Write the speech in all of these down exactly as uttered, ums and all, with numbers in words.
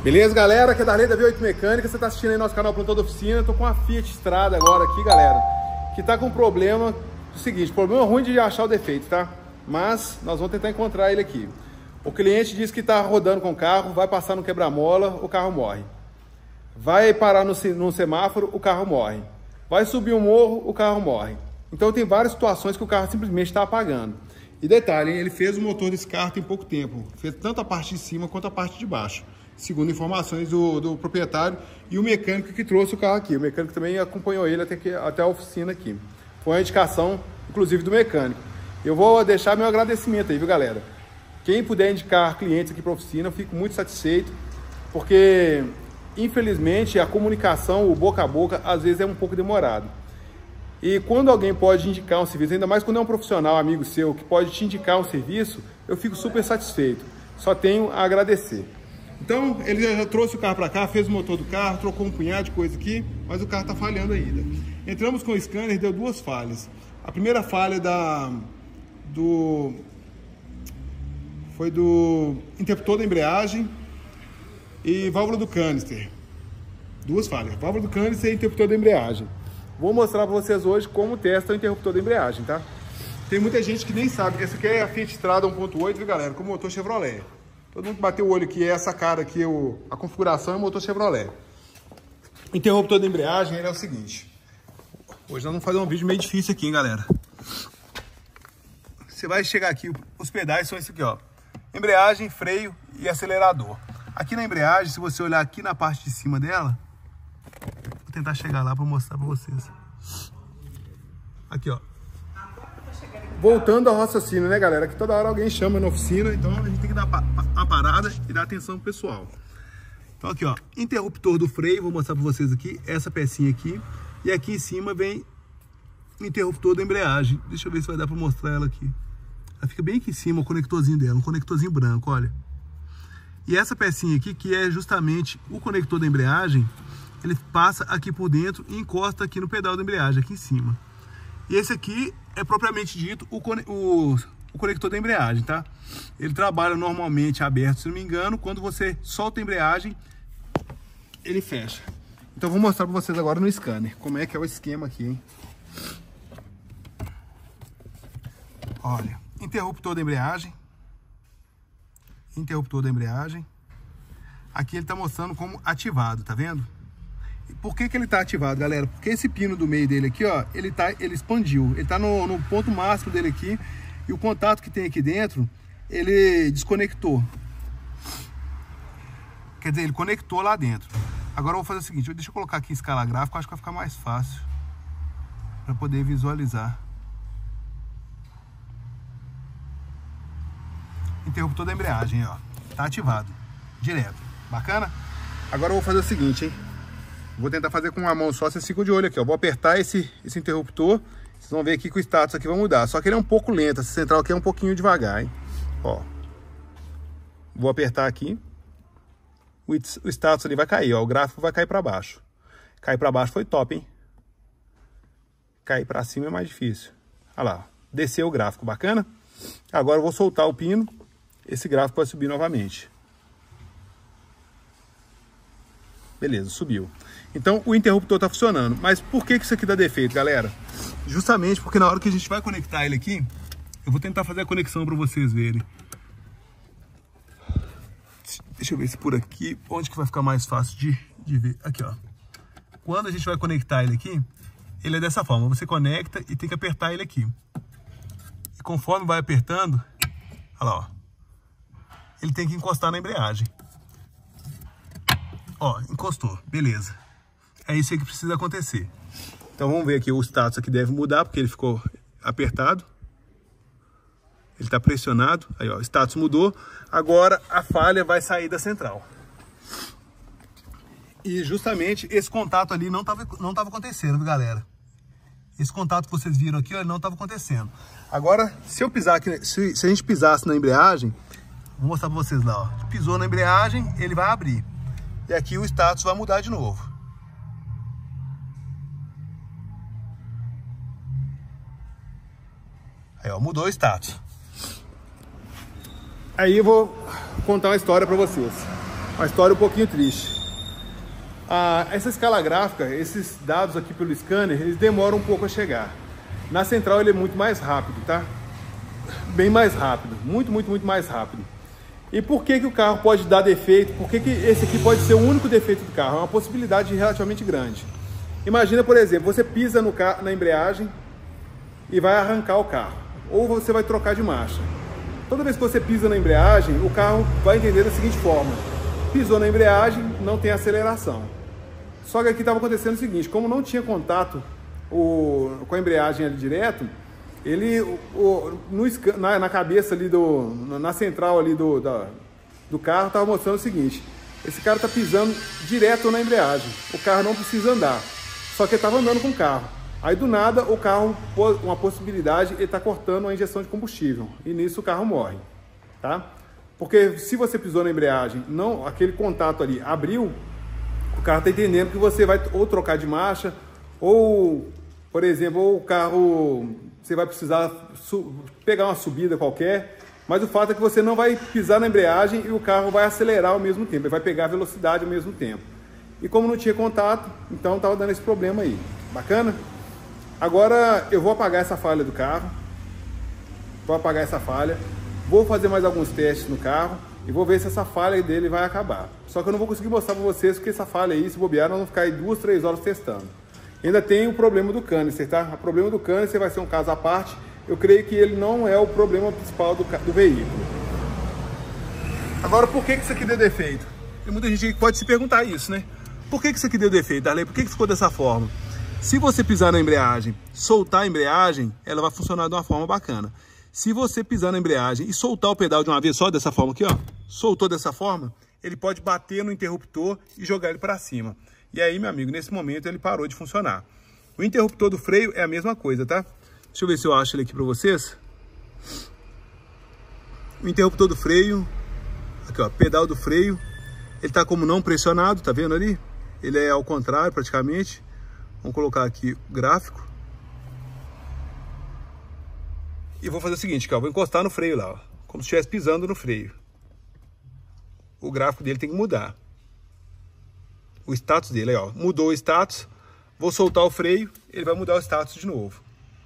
Beleza, galera? Aqui é da Darley da V oito Mecânica. Você tá assistindo aí nosso canal Plantão da Oficina. Eu tô com uma Fiat Strada agora aqui, galera, que tá com um problema. O seguinte, problema ruim de achar o defeito, tá? Mas nós vamos tentar encontrar ele aqui. O cliente disse que tá rodando com o carro, vai passar no quebra-mola, o carro morre. Vai parar no, no semáforo, o carro morre. Vai subir um morro, o carro morre. Então tem várias situações que o carro simplesmente está apagando. E detalhe, hein? Ele fez o motor desse carro tem pouco tempo. Fez tanto a parte de cima quanto a parte de baixo, segundo informações do, do proprietário e o mecânico que trouxe o carro aqui. O mecânico também acompanhou ele até, que, até a oficina aqui. Foi uma indicação, inclusive, do mecânico. Eu vou deixar meu agradecimento aí, viu, galera? Quem puder indicar clientes aqui para a oficina, eu fico muito satisfeito, porque, infelizmente, a comunicação, o boca a boca, às vezes é um pouco demorado. E quando alguém pode indicar um serviço, ainda mais quando é um profissional, amigo seu, que pode te indicar um serviço, eu fico super satisfeito. Só tenho a agradecer. Então, ele já trouxe o carro para cá, fez o motor do carro, trocou um punhado de coisa aqui, mas o carro está falhando ainda. Entramos com o scanner, deu duas falhas. A primeira falha da, do, foi do interruptor da embreagem e válvula do canister. Duas falhas, válvula do canister e interruptor da embreagem. Vou mostrar para vocês hoje como testa o interruptor da embreagem, tá? Tem muita gente que nem sabe que essa aqui é a Fiat Strada um ponto oito, viu, galera? Com motor Chevrolet. Todo mundo bateu o olho aqui, essa cara aqui, o, a configuração é motor Chevrolet. O interruptor da embreagem ele é o seguinte. Hoje nós vamos fazer um vídeo meio difícil aqui, hein, galera? Você vai chegar aqui, os pedais são esse aqui, ó. Embreagem, freio e acelerador. Aqui na embreagem, se você olhar aqui na parte de cima dela, vou tentar chegar lá para mostrar para vocês. Aqui, ó. Voltando ao raciocínio, né, galera? Que toda hora alguém chama na oficina, então a gente tem que dar uma parada e dar atenção pro pessoal. Então aqui, ó, interruptor do freio, vou mostrar para vocês aqui, essa pecinha aqui. E aqui em cima vem o interruptor da embreagem. Deixa eu ver se vai dar para mostrar ela aqui. Ela fica bem aqui em cima, o conectorzinho dela, um conectorzinho branco, olha. E essa pecinha aqui, que é justamente o conector da embreagem, ele passa aqui por dentro e encosta aqui no pedal da embreagem, aqui em cima. E esse aqui é propriamente dito o, o, o conector da embreagem, tá? Ele trabalha normalmente aberto, se não me engano. Quando você solta a embreagem, ele fecha. Então vou mostrar para vocês agora no scanner como é que é o esquema aqui, hein? Olha, interruptor da embreagem. Interruptor da embreagem. Aqui ele tá mostrando como ativado, tá vendo? Por que que ele tá ativado, galera? Porque esse pino do meio dele aqui, ó, ele, tá, ele expandiu. Ele tá no, no ponto máximo dele aqui. E o contato que tem aqui dentro, ele desconectou. Quer dizer, ele conectou lá dentro. Agora eu vou fazer o seguinte, deixa eu colocar aqui em escala gráfica, acho que vai ficar mais fácil para poder visualizar. Interruptor da embreagem, ó, tá ativado, direto. Bacana? Agora eu vou fazer o seguinte, hein? Vou tentar fazer com uma mão só, vocês ficam de olho aqui, ó. Vou apertar esse, esse interruptor, vocês vão ver aqui que o status aqui vai mudar. Só que ele é um pouco lento, essa central aqui é um pouquinho devagar, hein? Ó. Vou apertar aqui. O, o status ali vai cair, ó. O gráfico vai cair para baixo. Cair para baixo foi top, hein? Cair para cima é mais difícil. Olha lá, desceu o gráfico, bacana? Agora eu vou soltar o pino, esse gráfico vai subir novamente. Beleza, subiu. Então o interruptor tá funcionando. Mas por que que isso aqui dá defeito, galera? Justamente porque na hora que a gente vai conectar ele aqui, eu vou tentar fazer a conexão para vocês verem. Deixa eu ver se por aqui, onde que vai ficar mais fácil de, de ver. Aqui, ó. Quando a gente vai conectar ele aqui, ele é dessa forma. Você conecta e tem que apertar ele aqui. E conforme vai apertando, olha lá, ó. Ele tem que encostar na embreagem. Ó, encostou, beleza. É isso aí que precisa acontecer. Então vamos ver aqui, o status aqui deve mudar, porque ele ficou apertado. Ele está pressionado, aí ó, o status mudou. Agora a falha vai sair da central. E justamente esse contato ali não estava não tava acontecendo, viu, galera? Esse contato que vocês viram aqui, ó, ele não estava acontecendo. Agora, se eu pisar aqui, se, se a gente pisasse na embreagem, vou mostrar para vocês lá, ó. Pisou na embreagem, ele vai abrir. E aqui o status vai mudar de novo. Aí, ó, mudou o status. Aí eu vou contar uma história para vocês. Uma história um pouquinho triste. Ah, essa escala gráfica, esses dados aqui pelo scanner, eles demoram um pouco a chegar. Na central ele é muito mais rápido, tá? Bem mais rápido, muito, muito, muito mais rápido. E por que que o carro pode dar defeito? Por que que esse aqui pode ser o único defeito do carro? É uma possibilidade relativamente grande. Imagina, por exemplo, você pisa no carro, na embreagem e vai arrancar o carro. Ou você vai trocar de marcha. Toda vez que você pisa na embreagem, o carro vai entender da seguinte forma: pisou na embreagem, não tem aceleração. Só que aqui estava acontecendo o seguinte: como não tinha contato o, com a embreagem ali direto, ele o, no, na, na cabeça ali, do, na central ali do, da, do carro, estava mostrando o seguinte: esse cara está pisando direto na embreagem, o carro não precisa andar. Só que ele estava andando com o carro. Aí do nada o carro, uma possibilidade, ele está cortando a injeção de combustível. E nisso o carro morre, tá? Porque se você pisou na embreagem, não, aquele contato ali abriu, o carro está entendendo que você vai ou trocar de marcha, ou, por exemplo, ou o carro, você vai precisar pegar uma subida qualquer, mas o fato é que você não vai pisar na embreagem e o carro vai acelerar ao mesmo tempo, ele vai pegar a velocidade ao mesmo tempo. E como não tinha contato, então estava dando esse problema aí. Bacana? Agora eu vou apagar essa falha do carro, vou apagar essa falha, vou fazer mais alguns testes no carro e vou ver se essa falha dele vai acabar. Só que eu não vou conseguir mostrar para vocês porque essa falha aí, se bobear, nós vamos ficar aí duas, três horas testando. Ainda tem o problema do canister, tá? O problema do canister vai ser um caso à parte. Eu creio que ele não é o problema principal do, do veículo. Agora, por que que isso aqui deu defeito? Tem muita gente que pode se perguntar isso, né? Por que que isso aqui deu defeito, Darley? Por que que ficou dessa forma? Se você pisar na embreagem, soltar a embreagem, ela vai funcionar de uma forma bacana. Se você pisar na embreagem e soltar o pedal de uma vez só, dessa forma aqui, ó, soltou dessa forma, ele pode bater no interruptor e jogar ele para cima. E aí, meu amigo, nesse momento ele parou de funcionar. O interruptor do freio é a mesma coisa, tá? Deixa eu ver se eu acho ele aqui para vocês. O interruptor do freio, aqui ó, pedal do freio, ele tá como não pressionado, tá vendo ali? Ele é ao contrário praticamente. Vamos colocar aqui o gráfico. E vou fazer o seguinte, ó, vou encostar no freio lá, ó, como se estivesse pisando no freio. O gráfico dele tem que mudar. O status dele, aí, ó, mudou o status. Vou soltar o freio, ele vai mudar o status de novo.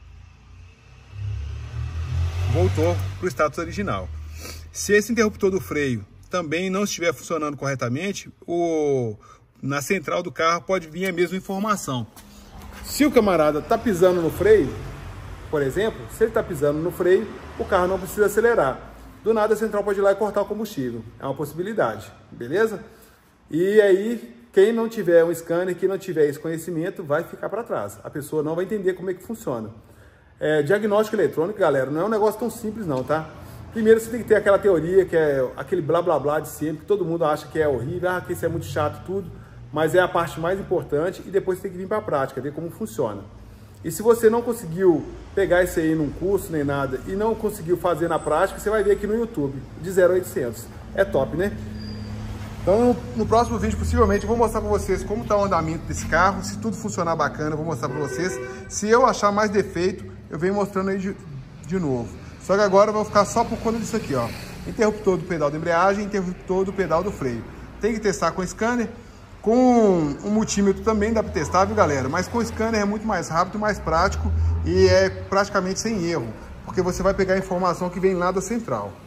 Voltou para o status original. Se esse interruptor do freio também não estiver funcionando corretamente, o, na central do carro pode vir a mesma informação. Se o camarada está pisando no freio, por exemplo, se ele está pisando no freio, o carro não precisa acelerar. Do nada a central pode ir lá e cortar o combustível. É uma possibilidade, beleza? E aí, quem não tiver um scanner, quem não tiver esse conhecimento, vai ficar para trás. A pessoa não vai entender como é que funciona. É, diagnóstico eletrônico, galera, não é um negócio tão simples não, tá? Primeiro você tem que ter aquela teoria, que é aquele blá blá blá de sempre, que todo mundo acha que é horrível, ah, que isso é muito chato, tudo. Mas é a parte mais importante e depois você tem que vir para a prática, ver como funciona. E se você não conseguiu pegar isso aí num curso nem nada e não conseguiu fazer na prática, você vai ver aqui no YouTube, de zero a oitocentos. É top, né? Então no próximo vídeo possivelmente eu vou mostrar para vocês como está o andamento desse carro, se tudo funcionar bacana eu vou mostrar para vocês. Se eu achar mais defeito, eu venho mostrando aí de, de novo. Só que agora eu vou ficar só por conta disso aqui, ó. Interruptor do pedal de embreagem, interruptor do pedal do freio. Tem que testar com scanner. Com um multímetro também dá para testar, viu, galera? Mas com o scanner é muito mais rápido, mais prático e é praticamente sem erro, porque você vai pegar a informação que vem lá da central.